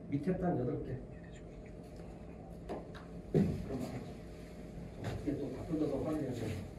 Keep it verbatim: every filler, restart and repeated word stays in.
밑에 단 여덟 개. 그럼 이게 또 바꾼 데서 확인해서.